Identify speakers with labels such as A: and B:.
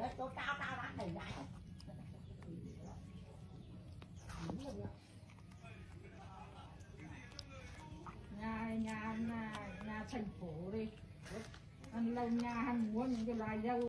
A: chỗ cao cao đã đẩy lại nhà thành phố đi, lâu nhà hắn muốn những cái loài dâu